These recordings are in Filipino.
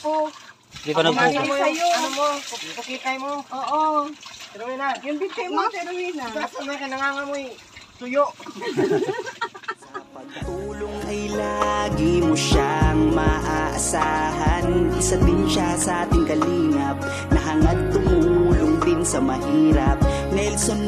shampoo. Hindi pa nagbubukas. Ano mo? Pukikay mo? Oo. Tiruin na. Yung bitay mo, tiruin na. Basta may nangangamoy tuyo. Sa pagtulong ay lagi mo siyang maaasahan. Isa din siya sa ating kalingap na hangad tumulong din sa mahirap. Nelson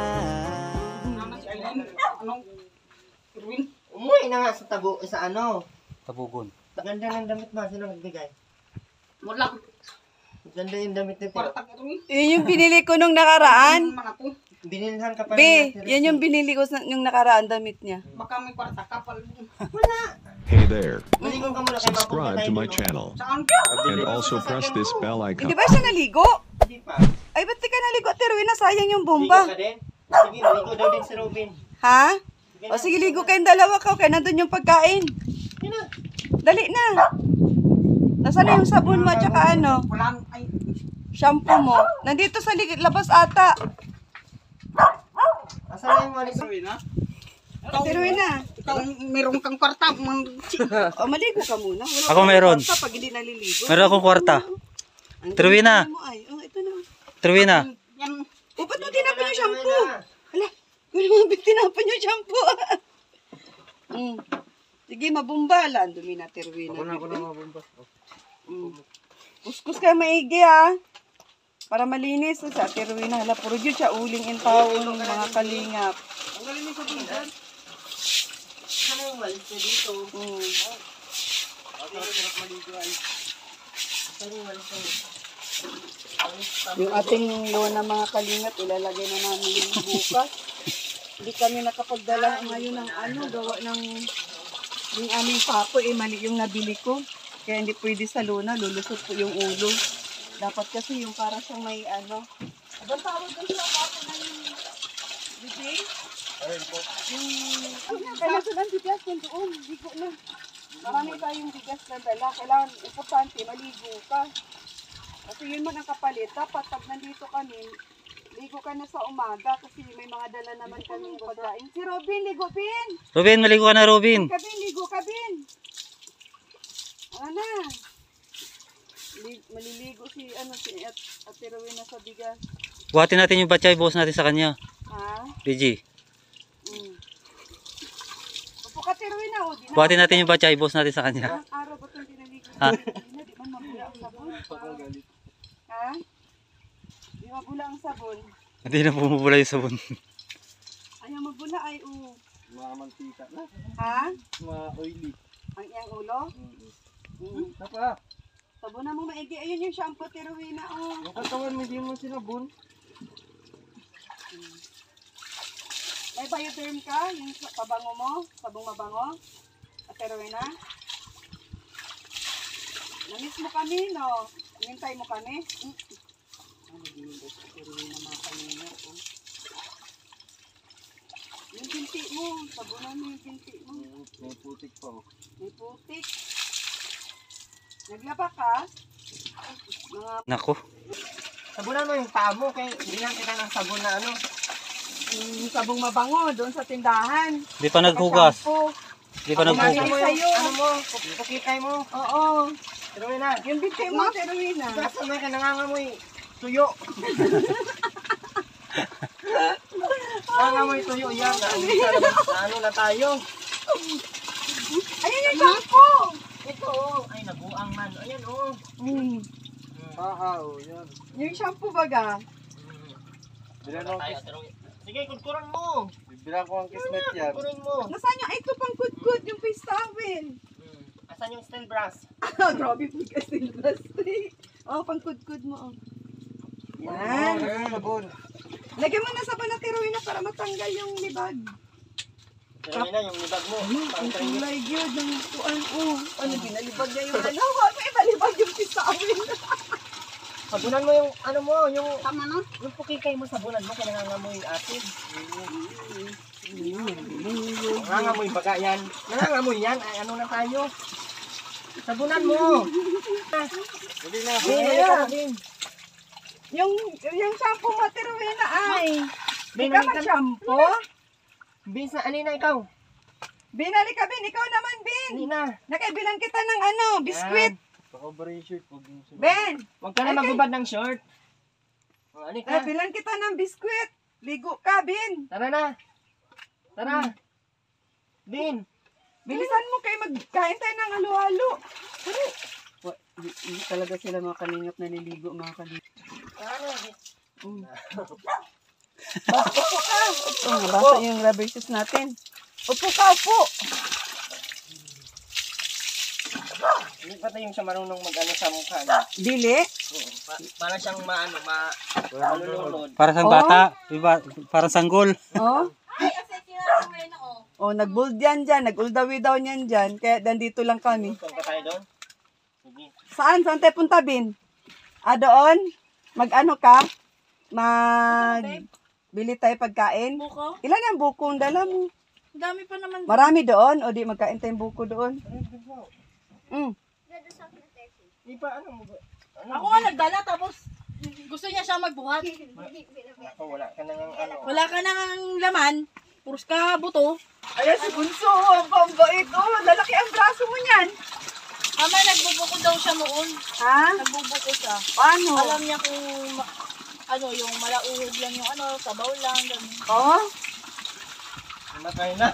Umuwi na nga sa tabo, sa ano. Tabugon. Ganda ng damit mo, sino nagbigay? Wala. Ganda yung damit nito. Yun yung binili ko nung nakaraan. Binilhan ka pa Be, rin. yan yung binili ko nung nakaraan damit niya. Baka may kwarta kapal. Hey there, Maligong ka muna kay subscribe to my channel Saan ka? and also press this bell icon. Hindi ba siya naligo? Hindi pa. Ay, ba't di ka naligo? Tiruin na, sayang yung Ligo bomba. ka din? Sige, maligo daw din si Robin. Ha? O sige, ligo kayong dalawa ka. Kaya nandun yung pagkain. Yun na. Dali na. Nasaan na yung sabon mo at saka ano? Walang, ay, Shampoo mo. Nandito sa labas ata. Asan na yung walis? Tiruin na. ikaw, meron kang kwarta. O, maligo ka muna. Wala Ako kang meron. kwarta pag hindi naliligo. Meron akong kwarta. Ang Tiruin na. galing mo ay. Oh, ito na. Truwin na. Yan, O, ba't mo tinapon yung shampoo? Hala, wala mga tinapon yung shampoo. Sige, mabumba. Ang dumi na, tiruin na. Ako na mabumba. Kuskus ka maigi ha. Para malinis. Sa tiruin na. Hala, puro yun siya uling in taon. Mga kalingap. Ano yung walis na dito? Yung ating lona mga kalingap, ilalagay na namin yung bukas. Hindi kami nakapagdala ngayon ng ano, gawa ng yung aming papo, mali yung nabili ko. Kaya hindi pwede sa lona, lulusot po yung ulo. Dapat kasi yung para siyang may ano. Abang tawag doon sa papo na yung bibig? Yung kailangan ng bigas yung doon, ligo na. Marami tayong bigas na dala. Kailangan, importante, maligo ka. Kasi yun man ang kapalit. Dapat pag nandito kami, ligo ka na sa umaga kasi may mga dala naman kaming pagkain. Si Robin, ligo, Bin! Robin, maligo ka na, Robin. Kabin, ligo ka, Bin! Ano na? Maliligo si Ate Rowena sa bigas. Buhatin natin yung batchay, buhos natin sa kanya. Ha? PG. Upo ka, Ate Rowena, o. Buhatin natin yung batchay, buhos natin sa kanya. Ilang araw ba itong dinaligo? Ha? Di man mabula ang sabon? Ha? Di mabula ang sabon? Hindi na bumubula yung sabon. Ayaw mabula ay Mga mantika na. Ha? Mga oily. Ang iyang ulo? Napa, Sabunan mo maigi. Ayun yung shampoo, Tiruina, yung katawan mo, hindi mo sinabon. May bioderm ka? Yung pabango mo? Sabong mabango? At Tiruina? Namiss mo kami, no? Nintay mo kami? Ano ginindot sa Tiruina, mga kanina, Yung binti mo. Sabunan mo yung binti mo. May putik pa, May putik. Naglaba ka? Mga Nako. Sabunan mo yung paa mo, kaya bilang kita ng sabon na ano. sabong mabango doon sa tindahan. Hindi pa naghugas. Shampoo. Hindi pa Ano naghugas. mo Sa'yo. yung, ano mo, pukikay mo. Oo. Tiruin na. Yung bitay mo, Tiruina. Basta may nangangamoy tuyo. Nangangamoy tuyo yan. Ano na tayo? Ayun yung shampoo! Ito ay nabuang man. Ayan yan. Yung shampoo baga. Sige, kudkuran mo. Bilang ko ang kismet yan. Kudkurin mo. Nasaan yung, ito pang good yung face towel. Asan yung steel brass? Grabe po kasi yung plastic. Oh, pang good mo. Yan. Sabon. Lagyan mo na sa na Tiruina para matanggal yung libag. Tiruin na yung libag mo. Ang kulay yun, ng tuan. Ano, ginalibag niya yung ano? Huwag mo ibalibag yung face towel. Sabunan mo yung ano mo, yung tama na. yung pukikay mo sabunan mo kaya nangangamoy acid. Nangangamoy baga yan. Nangangamoy yan. Ay ano na tayo? Sabunan mo. Hindi na. Bin. Yung shampoo mo, Tiruina ay. Bin, Ikaw mag-shampoo? Bin, sa alina ikaw? Binali ka, Bin. Ikaw naman, Bin. Alina. Nakaibilan kita ng ano, biskwit. Pakabara yung shirt. Huwag yung shirt. Ben! Huwag ka na magbubad ng short. O, ano ka? Bilan kita ng biskwit. Ligo ka, Ben. Tara na. Tara. Bin. Bilisan mo kayo magkain tayo ng halo-halo. Hindi talaga sila mga kalingap naliligo, mga kalingap. Upo ka. Nabasa yung rubber shoes natin. Upo ka, upo. Hindi pa tayo yung siya marunong mag-ano sa mukha niya. Dili. Oo. Para siyang malulunod. Para sa bata, iba, para sanggol. Oh. Ay, asay sila ngayon na oh. Oh, nag-bold yan dyan. Nag-uldawi daw niyan dyan. Kaya nandito lang kami. Punta tayo doon. Sige. Saan? Saan tayo punta, Bin? Doon? Mag-ano ka? Bili tayo pagkain? Buko? Ilan ang buko ang dala mo? Ang dami pa naman. Marami doon? O di magkain tayong buko doon? Di pa ano mo ba? Ako nga nagdala tapos gusto niya siya magbuhat. Ako wala ka nang ano. Wala ka nang laman. Puros ka buto. Ayan si Bunso. Ang bambait. Oh, lalaki ang braso mo niyan. Ama, nagbubuko daw siya noon. Ha? Nagbubuko siya. Paano? Alam niya kung yung malauhog lang yung sabaw lang. Ganun. Oh? Namatay na.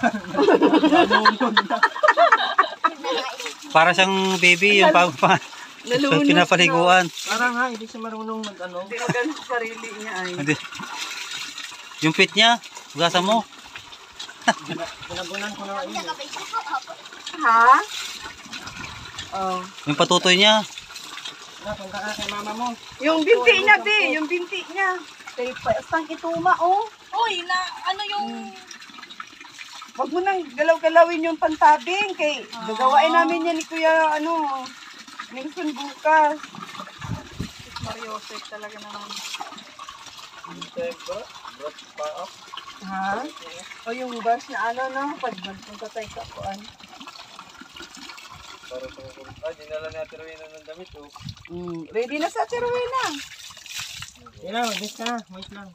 Para siyang baby, yung Nalunod pinapaliguan. Parang nga, hindi siya marunong mag-ano. Hindi maganda sa sarili niya ay. Hindi. Yung pit niya, gasa mo. Pinagunan ko na yun. Ha? Oh. Yung patutoy niya. Punta ka kay mama mo. Yung binti niya, Be. Yung binti niya. Kay pastang ituma, oh. Uy, yung... Wag mo nang galaw-galawin yung pantabing. Kay gagawain namin yan ni Kuya, Nelson bukas. Mario Joseph talaga naman. Ha? O yung bus na pag magpunta tayo kapuan. Para sa dinala ni Ate Rowena ng damit, oh. Ready na sa Cherowena. Yan lang, bis ka na. Wait lang.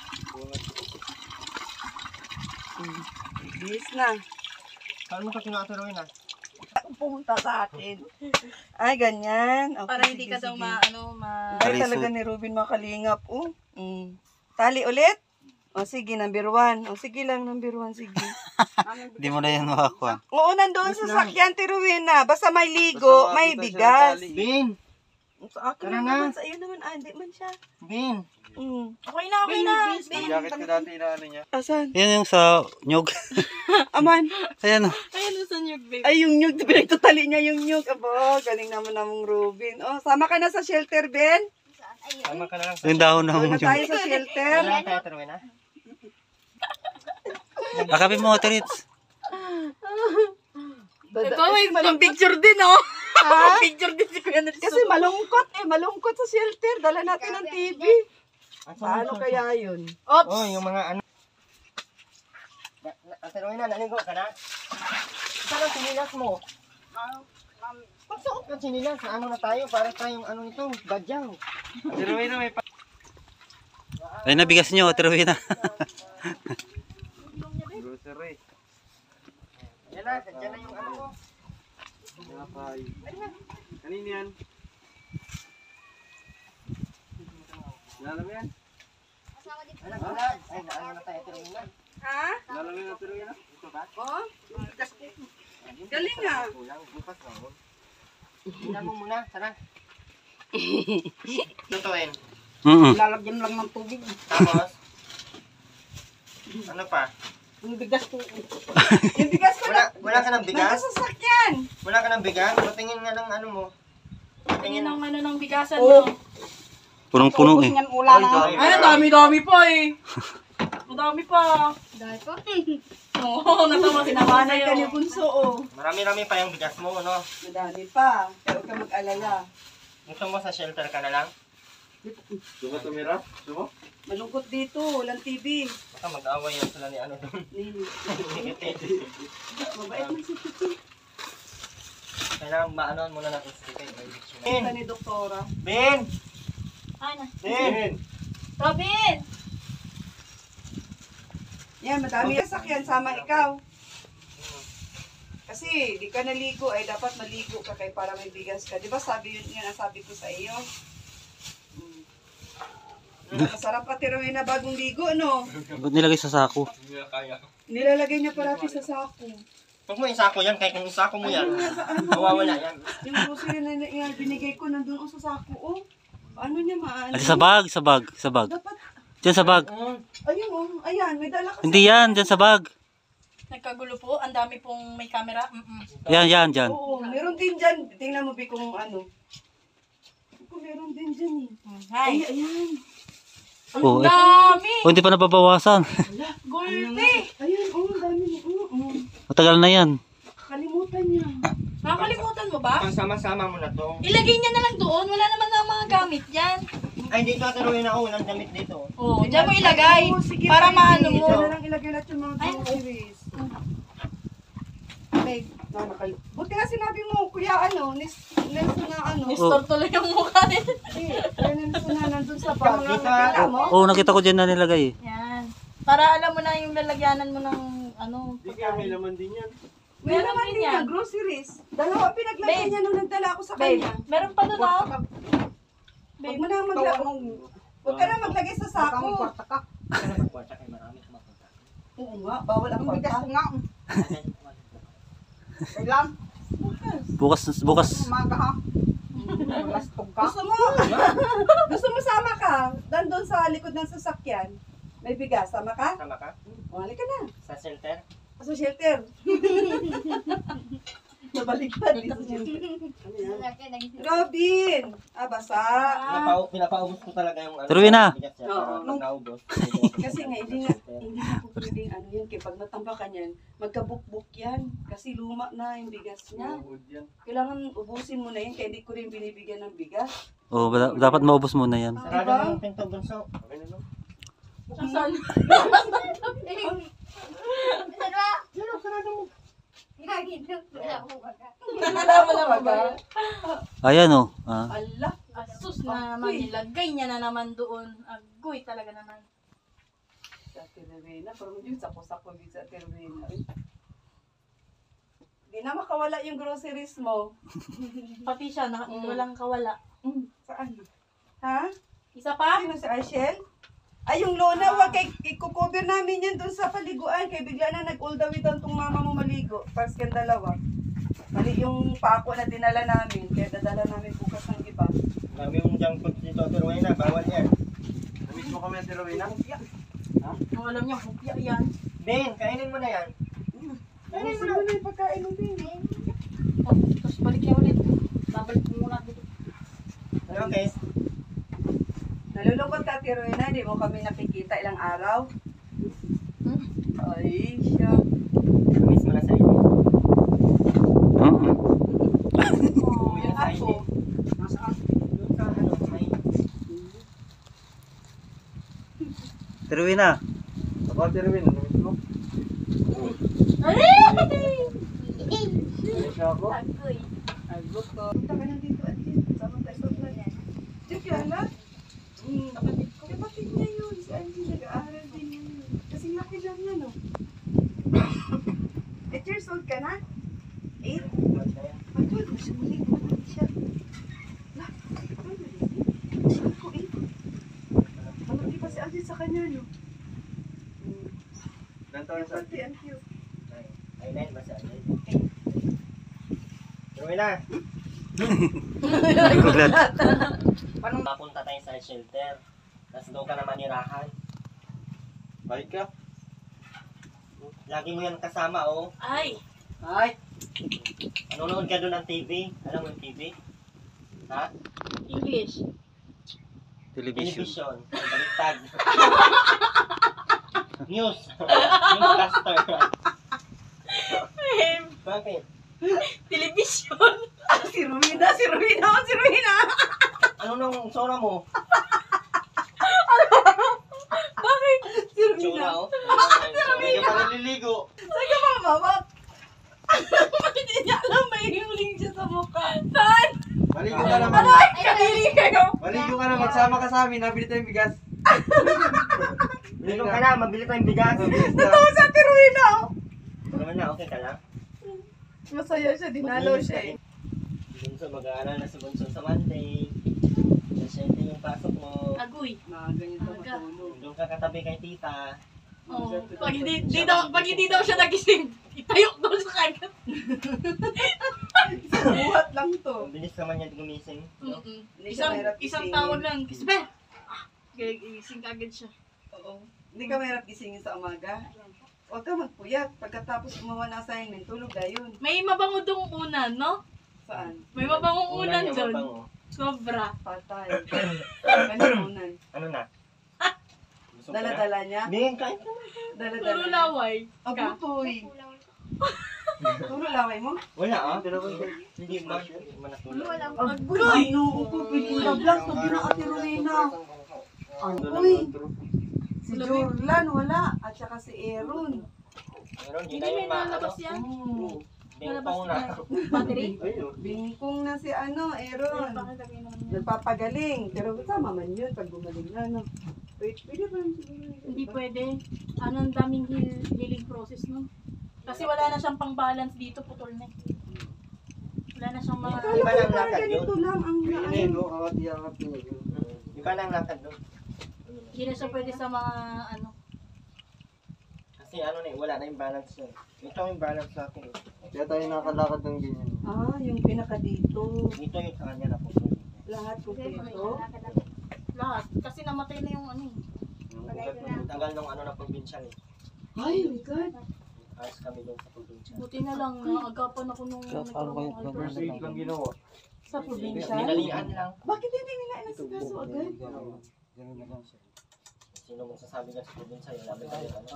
Bis na. Saan mo ka kinakaroon na? Pumunta sa atin. Ay, ganyan. Okay, Para hindi ka daw Ay, talaga ni Ruben makalingap. Tali ulit? O sige, number 1. O sige lang, number 1, sige. Hindi mo na yan makakuha. Oo, nandoon sa sakyan, Rowena. Basta may ligo, may bigas. Bin! Sa akin naman, sa iyo naman. Hindi man siya. Bin! Okay na. Jacket ko dati na ano niya. Asan? Yan yung sa nyog. Aman. Ayan o. Ayun sa nyug, babe. Ay, yung nyug. Pinagtutali niya yung nyug. Aba, galing naman namong Ruben. Oh, sama ka na sa shelter, Ben. Tama ka na lang. Yung dahon Doon ng na tayo sa shelter. Wala tayo karoon na? Akapin mo, Ate Ritz. Ito, may picture din, oh. Ha? Picture din si Kuya Nelson. Kasi malungkot sa shelter. Dala natin ng TV. Paano kaya yun? Oops. Oh, yung mga ano. Ate Rowena, naligo ka na? Saan ang sinilas mo? Pagsuot ng sinilas, ano na tayo? Para tayong ano nito, badyaw. Ate Rowena may Ay, nabigas niyo, Ate Rowena. grocery. Yan na, dyan na yung ano mo. Napay. Kanina yan? Lala mo yan? Anak, anak. Ay, naano na tayo, Ate Rowena. Ha? Lala mo yan, Ate Rowena? Ito ba? Oh? Galing nga. Kulang, bukas na. Tingnan mo muna, tara. Tutuin. Lalagyan lang ng tubig. Tapos, ano pa? Yung bigas po. Yung bigas ko na. Wala ka ng bigas? Nasa sasakyan. Wala ka ng bigas? Patingin nga ng ano mo. Tingin ng ng bigasan Oh. mo. Punong-puno eh. Ulam. Ay, ang dami-dami pa eh. Ang dami pa. Dami pa? Oo, natawa Sinamanay ka ni sa'yo. Bunso, oh. Marami-rami pa yung bigas mo, no? Madami pa. Kaya huwag ka mag-alala. Gusto mo sa shelter ka na lang? Gusto mo tumira? Gusto mo? Malungkot dito. Walang TV. Baka mag-away yun sila ni ano doon. Mabait man si Titi. Kailangan maanoan muna natin si Tito. Ito ni Doktora. Ben! Ano? Ben! Robin! Yan, madami yung sakyan. Sama ikaw. Kasi di ka naligo ay dapat maligo ka kay para may bigas ka. Di ba sabi yun ang sabi ko sa iyo? Masarap pa tiruin na bagong ligo, no? Ba't nilagay sa sako? Nilalagay niya parati sa sako. Huwag mo isako yan, kahit kung isako mo yan. Mawawala yan. Yung grocery na binigay ko nandun sa sako, oh. Paano niya maano? Sa bag, sa bag, sa bag. Dapat, Diyan sa bag. ayun, oh. Ayan, may dala ka Hindi yan, diyan sa bag. Nagkagulo po, ang dami pong may camera. Yan, dyan. Oo, meron din dyan. Tingnan mo, Bi, kung ano. Kung meron din dyan, eh. Hi. Ay, ayan. Oh, Dami! hindi pa nababawasan. Gulpi! Ayun, oh, ang dami. Matagal na yan. Kalimutan niya. Nakakalimutan mo ba? Pagsama-sama mo na to. Ilagay niya na lang doon. Wala naman na mga gamit yan. Ay, dito tiruin ako. Walang damit dito. Oo, dyan mo ilagay. Oo, sige, Para baby. maano mo. Dyan na lang ilagay lahat yung mga groceries. Babe, buti nga sinabi mo, kuya, ano, Nelson na ano. Store tuloy yung mukha niya. Nelson na nandun sa bag. Nakita mo? Oo, nakita ko dyan na nilagay. Yan. Para alam mo na yung lalagyanan mo ng ano. Di kaya may laman din yan. May Meron naman din din yan. yan, groceries. Dalawa pinaglagay Babe. niya nung nagdala ako sa Babe, kanya. meron pa doon ako. Huwag mo na maglagay. Huwag ka na maglagay sa sako. Kwarta kay marami kumapunta. Oo nga, bawal ang kwarta. Bukas. Gusto mo? Gusto mo sama ka? Doon sa likod ng sasakyan. May bigas, sama ka? Tama ka? O, halika na. Sa shelter? Sa shelter. Nabaliktad dito sa shelter. Robin! Basa. Pinapaubos ko talaga yung ano. Turuin na. bigas niya, Oo. para pag naubos. Kasi nga, hindi na po pwedeng ano yan. Kaya pag natambakan yan, magkabukbuk yan. Kasi luma na yung bigas niya. Uhod yan. Kailangan ubusin mo na yan. Kaya di ko rin binibigyan ng bigas. Oo, dapat maubos muna yan. Sarado Diba? ng pinto, bunso. Okay na no? Saan? Wala ba? Ayan o. Allah. Asus na naman. Ilagay niya na naman doon. Agoy talaga naman. Sa Terwena, pero yun sako-sako din sa Terwena. Di na makawala yung groceries mo. Pati siya, walang kawala. Saan? Ha? Isa pa? Sino si Arshel? Ay, yung lona, wag kay i-cover namin yan dun sa paliguan. Kaya bigla na nag-all the way doon tong mama mo maligo. First kang dalawa. Mali yung pako na dinala namin. Kaya dadala namin bukas ng iba. Marami yung junk food dito, tiruin na. Bawal yan. Namiss mo kami ang Tirowena? Ang alam niya, hupya yan. Ben, kainin mo na yan. Kainin mo na yung pagkain mo din. Oh, tapos balik niya ulit. Babalik mo muna dito. Okay. Nalulungkot ka, Tirwena. Hindi mo kami nakikita ilang araw. Ay, siya. Miss mo na sa inyo. Oh, Yan sa ako. inyo. Doon sa ano, may... Tiruin na. Ako Tirowena, namiss mo? Namiss ako? Agoy. Ay, gusto. Punta ka na dito, Atin. Sama tayo sa plan. Diyo kaya na? Kapatid ko. Kapatid niya yun. Si Angie, nag-aaral din yun. Kasi laki lang yan, no? 8 years old ka na? 8? Pagod mo siya, muli mo na siya. Lah, pagod mo din. Sabi ko, 8. Malaki pa si Angie sa kanya, no? Ganto na sa Pati, ang cute. Ay, 9 ba sa ano? Tiruin na. Gulat. Paano mapunta tayo sa shelter? Tapos doon ka na manirahan. balik ka. Lagi mo yan kasama, oh. Ay. Ay, Nanonood ka doon ng TV. Alam mo yung TV? Ha? English. Television. Television. Baliktad. News. Newscaster. Bakit? Television. si Ruina, si Ruina, si Ruina. Ano nung sora mo? Bakit? Si Tsura, Ruina. oh. Hindi ka pa naliligo. Saan ka mamawak? Hindi niya alam may huling siya sa mukha. Saan? Maligo ka naman. Ay, kanili kayo. Maligo ka na, magsama ka sa amin. Nabili tayong bigas. Dito ka na, mabili tayong bigas. Ito sa Tiruina. Naman na, okay ka lang? Masaya siya, dinalaw siya eh. Bunso, mag-aaral na si Bunso sa Monday. Kasi ito yung pasok mo. Agoy. Maaga niya ito Maaga. matulog. Doon ka katabi kay tita. Oh, pag hindi daw siya nagising, itayo daw sa kanya. Buhat lang to. Ang bilis naman yan gumising. Hindi siya mahirap Isang gisingin. tawag lang, Kisbe! Gigising kagad siya. Oo. Hindi ka mahirap gisingin sa umaga. Huwag ka magpuyat. Pagkatapos gumawa ng assignment, tulog na yun. May mabango dong unan, no? Saan? May mabangong unan Ulan yung doon. mabango. Sobra. Patay. Kanunan. Ano na? Busog ka na? Dala-dala niya. Hindi, kain ka. Dala-dala Puro niya. laway. Abutoy. Puro laway mo? Wala ah. Pero hindi man. Hindi man natulog. Agoy! Ano ko, pinilab lang. Sabi na Ate Rowena. Agoy! Si Jorlan, wala. At saka si Aaron. Pero hindi Hindi na may yung nalabas yan. Bingpong na. Battery? Bingkong na si Aaron. Nagpapagaling. Pero tama man yun pag gumaling na. No? Pwede ba? Hindi pwede. Ang daming healing process, no? Kasi wala na siyang pang-balance dito, putol na. Wala na siyang mga... Iba lang lakad yun. Ganito lang ang Iba lang lakad doon. Hindi na siya pwede sa mga ano. Kasi ano na wala na yung balance yun. Ito yung balance sa akin. Kaya tayo nakalakad ng ganyan. yung pinaka dito. Dito yung sa kanya na po. Lahat ko dito. Lahat. Kasi namatay na yung ano eh. Tagal nung ano na probinsya eh. Ay, my God. Ayos kami doon sa probinsya. Buti na lang, naagapan ako nung First week lang ginawa. Sa probinsya. Dinalian lang. Bakit hindi nila inasikaso agad? Sino mo sasabi ka sa probinsya yun? Labi tayo ano?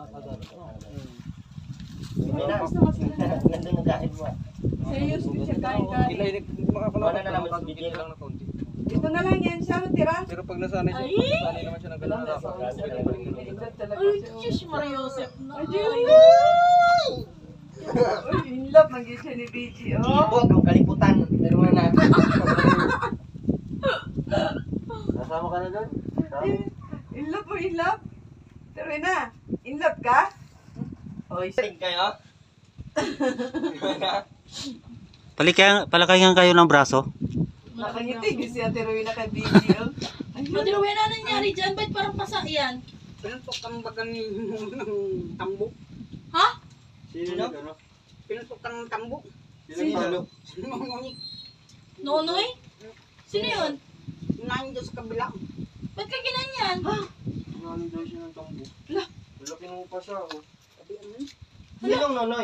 Tapos naman sila na. Nandun yung kain mo. Serious din siya kain-kain. Wala na naman sa bigyan lang. Dito na lang yan siya, tira. Pero pag nasanay Ay! naman siya ng ganun harap. Nilingkod talaga Ay, siya. Diyos Maria Joseph na. Uy, in love, mag-get siya ni BG. Oh. Ibog ang kaliputan. Pero na. Nasama ka na doon? In love po, in love. Pero na, in love ka? Oy, Salig kayo? Palakayan kayo ng braso. nakangiti si Ate Rowena kay BG. Oh. Pati Rowena, ano nangyari dyan? Ba't parang pasa yan? Pinuntok ang baga ng tambo. Ha? Sino? Pinuntok ng tambo. Sino? Nangunik. Nonoy? Sino yun? Unahin doon sa kabila. Ba't ka ginanyan? Nalo daw siya ng tambo. Laki mo pa siya. Oh. Sinong nonoy?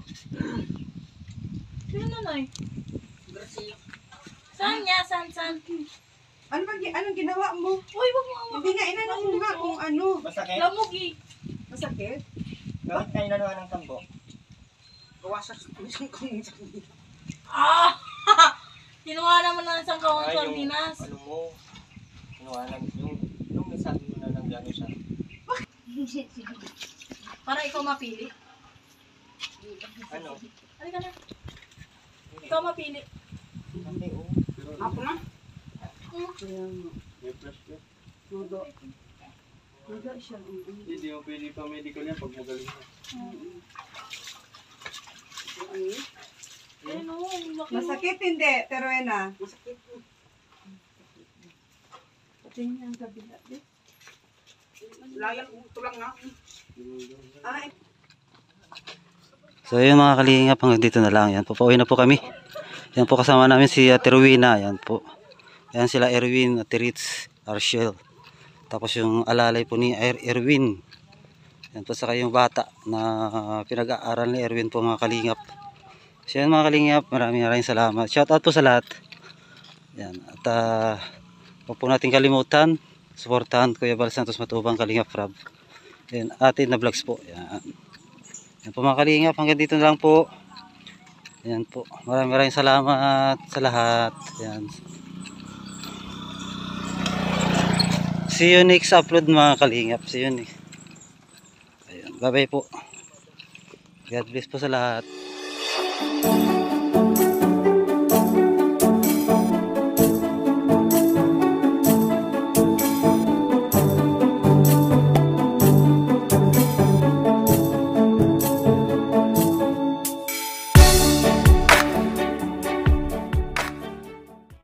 Sino Nonoy? Garcia. Saan niya? Saan? Anong ginawa mo? Uy, wag mo awa. Hindi nga inanong mo nga kung ano. Masakit? Lamog eh. Masakit? Bakit kayo nanuha ng tambo? Gawa sa isang kong Ah! Kinuha naman ng isang kawang Ay, sardinas. ano mo? Kinuha lang yung may sabi mo na ng gano'n siya. Para ikaw mapili. Ano? Halika na. Ikaw mapili. Kasi oh. Ako na. Kaya nga. May flash ka. Nudo. Nudo siya. Hindi mo pwede pa medical yan pag magaling na. Ayun o, laki. Masakit hindi, Rowena. Masakit. Tingnan ang kabila. Layan ko lang na. Ay, So yun mga kalingap, hanggang dito na lang. Yan po, pauwi na po kami. Yan po kasama namin si Ate Rowena. Yan po. Yan sila Erwin, Ate Ritz, Arshel. Tapos yung alalay po ni Erwin. Yan po saka yung bata na pinag-aaral ni Erwin po mga kalingap. So yan mga kalingap, maraming salamat. Shout out po sa lahat. Yan. At huwag po natin kalimutan, suportahan Kuya Bal Santos Matubang, Kalingap Rob. Yan, atin na vlogs po. Yan. Yan po mga kalingap, hanggang dito na lang po. Yan po. Maraming salamat sa lahat. Yan. See you next upload mga kalingap. See you next. Ayan. Bye bye po. God bless po sa lahat.